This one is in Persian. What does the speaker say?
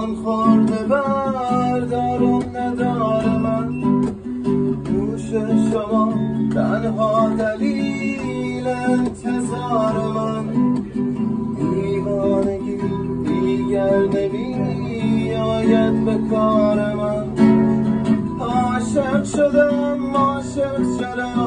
جان خورده بردار و ندار من، گوش شما تنها دلیل انتظار من، دیوانگی دیگر نمی آید به کار من. عاشق شدم عاشق شدم